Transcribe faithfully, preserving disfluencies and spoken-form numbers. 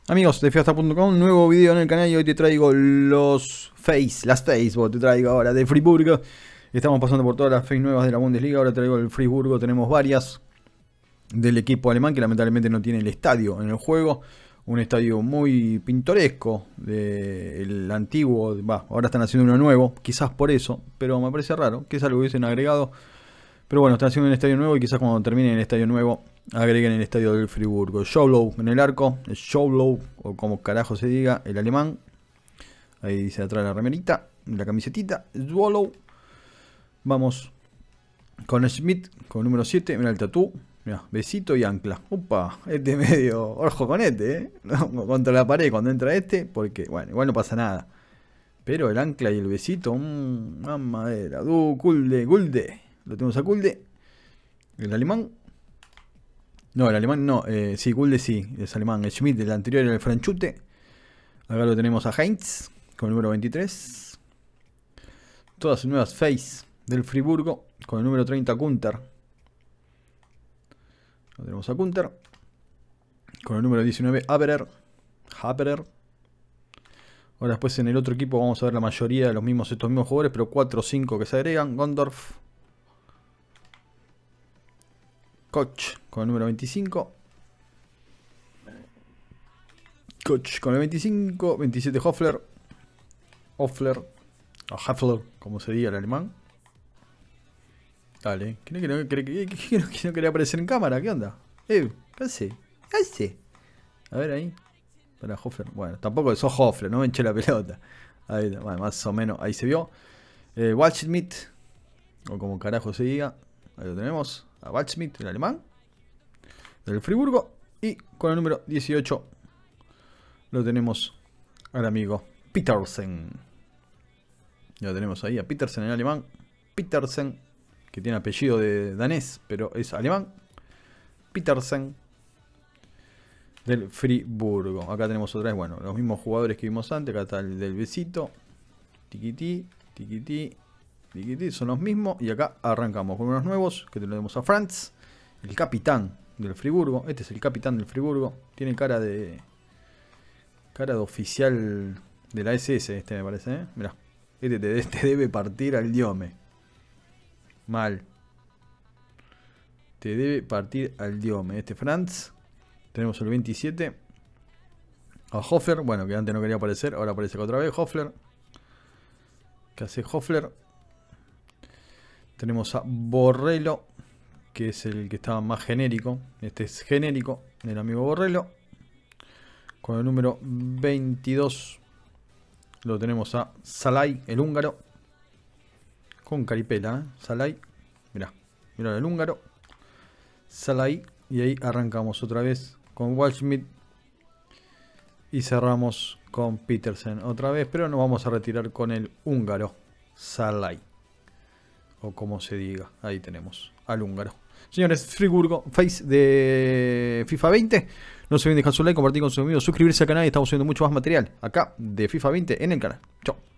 Amigos de fiesta punto com, nuevo video en el canal y hoy te traigo los face, las Facebook te traigo ahora de Friburgo. Estamos pasando por todas las face nuevas de la Bundesliga, ahora traigo el Friburgo, tenemos varias del equipo alemán que lamentablemente no tiene el estadio en el juego. Un estadio muy pintoresco del antiguo, bah, ahora están haciendo uno nuevo, quizás por eso, pero me parece raro, que es algo que hubiesen agregado. Pero bueno, están haciendo un estadio nuevo y quizás cuando termine el estadio nuevo agreguen el estadio del Friburgo. Scholow en el arco, Scholow, o como carajo se diga, el alemán. Ahí dice atrás la remerita, la camisetita, Scholow. Vamos con Schmidt, con el número siete, mira el tatú. Mira, besito y ancla. Upa, este medio, ojo con este, ¿eh? No, contra la pared cuando entra este, porque, bueno, igual no pasa nada. Pero el ancla y el besito, mmm, mamadera. Du, Kulde, Gulde. Lo tenemos a Kulde. El alemán. No, el alemán no. Eh, sí, Kulde sí, es alemán. El Schmidt, el anterior era el Franchute. Acá lo tenemos a Heinz, con el número veintitrés. Todas nuevas face del Friburgo, con el número treinta, Kunter. Lo tenemos a Kunter. Con el número diecinueve, Haberer. Haberer. Ahora después en el otro equipo vamos a ver la mayoría de los mismos, estos mismos jugadores, pero cuatro o cinco que se agregan. Gondorf. Koch con el número veinticinco. Koch con el veinticinco. veintisiete, Hoffler. Hoffler. O Hoffler, como se diga el alemán. Dale. ¿Quién que no, que, que, que, no, que no quería aparecer en cámara? ¿Qué onda? Eh, ¿qué hace? ¿Qué hace? A ver ahí. Para Hoffler. Bueno, tampoco sos Hoffler, no me enché la pelota. Ahí, bueno, más o menos, ahí se vio. Eh, Waldschmidt. O como carajo se diga. Ahí lo tenemos. A Waldschmidt, el alemán. Del Friburgo. Y con el número dieciocho. Lo tenemos al amigo Petersen. Lo tenemos ahí a Petersen, el alemán. Petersen. Que tiene apellido de danés, pero es alemán. Petersen. Del Friburgo. Acá tenemos otra vez, bueno, los mismos jugadores que vimos antes. Acá está el del besito. Tiquití, tiquití, tiquití. Son los mismos. Y acá arrancamos con unos nuevos. Que tenemos a Franz. El capitán del Friburgo. Este es el capitán del Friburgo. Tiene cara de... Cara de oficial de la S S este me parece, ¿eh? Mirá. Este te, te debe partir al diome. Mal. Te debe partir al diome. Este Franz. Tenemos el veintisiete. A Hoffler. Bueno, que antes no quería aparecer. Ahora aparece otra vez. Hoffler. ¿Qué hace Hoffler? Tenemos a Borrello. Que es el que estaba más genérico. Este es genérico. El amigo Borrello. Con el número veintidós. Lo tenemos a Salai, el húngaro. Con caripela, ¿eh? Salai. Mirá. Mirá el húngaro. Salai. Y ahí arrancamos otra vez con Waldschmidt. Y cerramos con Petersen otra vez. Pero nos vamos a retirar con el húngaro. Salai. O como se diga. Ahí tenemos al húngaro. Señores, Friburgo, face de FIFA veinte. No se olviden dejar su like, compartir con sus amigos, suscribirse al canal y estamos subiendo mucho más material acá de FIFA veinte en el canal. Chao.